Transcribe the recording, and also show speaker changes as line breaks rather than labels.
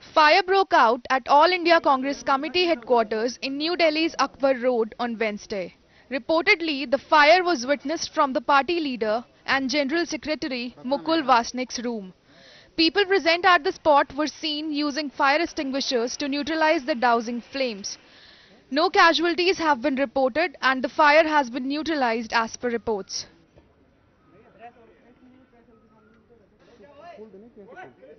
Fire broke out at All India Congress Committee headquarters in New Delhi's Akbar Road on Wednesday. Reportedly, the fire was witnessed from the party leader and General Secretary Mukul Vasnik's room. People present at the spot were seen using fire extinguishers to neutralize the dousing flames. No casualties have been reported and the fire has been neutralized as per reports.